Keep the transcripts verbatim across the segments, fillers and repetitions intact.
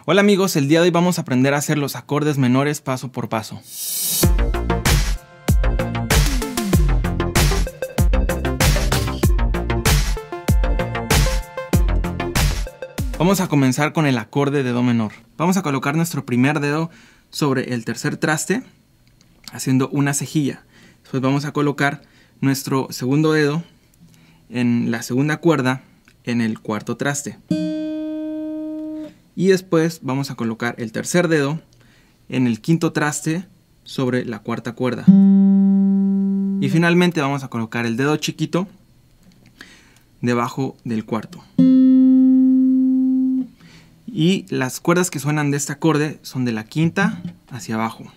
Hola amigos, el día de hoy vamos a aprender a hacer los acordes menores paso por paso. Vamos a comenzar con el acorde de Do menor. Vamos a colocar nuestro primer dedo sobre el tercer traste, haciendo una cejilla. Después vamos a colocar nuestro segundo dedo en la segunda cuerda en el cuarto traste. Y después vamos a colocar el tercer dedo en el quinto traste sobre la cuarta cuerda. Y finalmente vamos a colocar el dedo chiquito debajo del cuarto. Y las cuerdas que suenan de este acorde son de la quinta hacia abajo.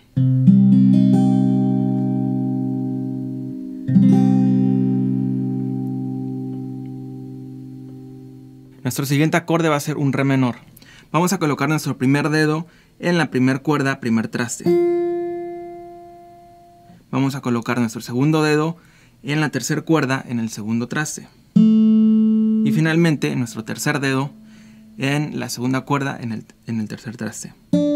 Nuestro siguiente acorde va a ser un Re menor. Vamos a colocar nuestro primer dedo en la primera cuerda, primer traste. Vamos a colocar nuestro segundo dedo en la tercera cuerda, en el segundo traste. Y finalmente nuestro tercer dedo en la segunda cuerda, en el, en el tercer traste.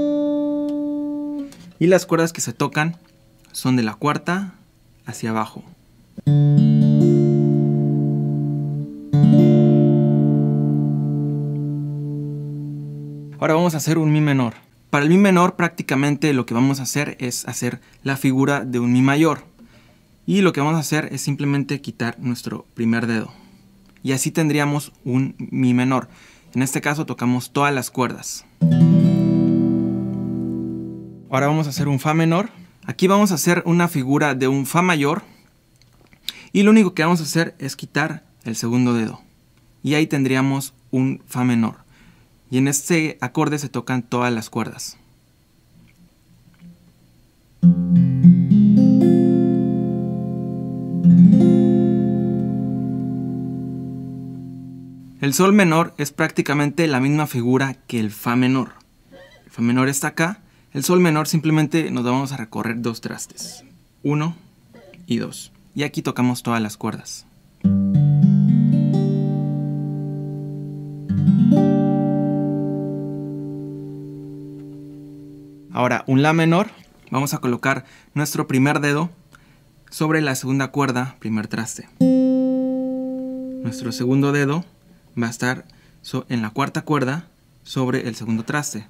Y las cuerdas que se tocan son de la cuarta hacia abajo. Ahora vamos a hacer un Mi menor. Para el Mi menor prácticamente lo que vamos a hacer es hacer la figura de un Mi mayor. Y lo que vamos a hacer es simplemente quitar nuestro primer dedo. Y así tendríamos un Mi menor. En este caso tocamos todas las cuerdas. Ahora vamos a hacer un Fa menor. Aquí vamos a hacer una figura de un Fa mayor. Y lo único que vamos a hacer es quitar el segundo dedo. Y ahí tendríamos un Fa menor. Y en este acorde se tocan todas las cuerdas. El Sol menor es prácticamente la misma figura que el Fa menor. El Fa menor está acá. El Sol menor simplemente nos vamos a recorrer dos trastes. Uno y dos. Y aquí tocamos todas las cuerdas. Ahora, un La menor, vamos a colocar nuestro primer dedo sobre la segunda cuerda, primer traste. Nuestro segundo dedo va a estar en la cuarta cuerda sobre el segundo traste.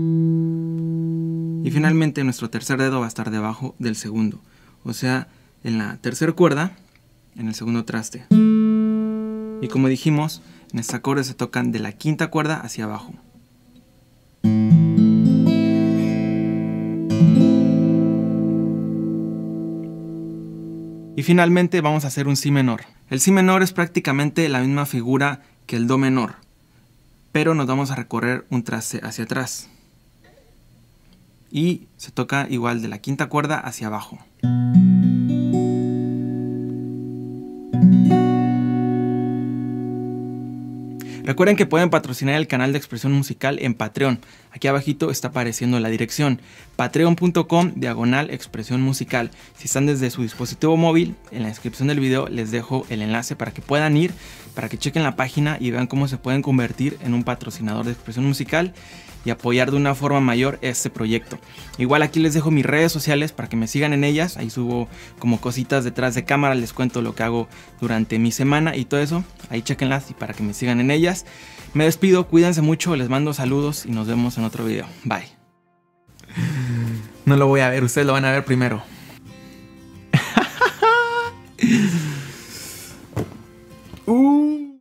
Y finalmente nuestro tercer dedo va a estar debajo del segundo, o sea, en la tercera cuerda, en el segundo traste. Y como dijimos, en este acorde se tocan de la quinta cuerda hacia abajo. Y finalmente vamos a hacer un Si menor. El Si menor es prácticamente la misma figura que el Do menor, pero nos vamos a recorrer un traste hacia atrás. Y se toca igual de la quinta cuerda hacia abajo. Recuerden que pueden patrocinar el canal de Expresión Musical en Patreon. Aquí abajito está apareciendo la dirección. Patreon punto com diagonal Expresión Musical. Si están desde su dispositivo móvil, en la descripción del video les dejo el enlace para que puedan ir, para que chequen la página y vean cómo se pueden convertir en un patrocinador de Expresión Musical y apoyar de una forma mayor este proyecto. Igual aquí les dejo mis redes sociales para que me sigan en ellas. Ahí subo como cositas detrás de cámara, les cuento lo que hago durante mi semana y todo eso. Ahí chequenlas y para que me sigan en ellas. Me despido, cuídense mucho, les mando saludos y nos vemos en otro video. Bye. No lo voy a ver, ustedes lo van a ver primero.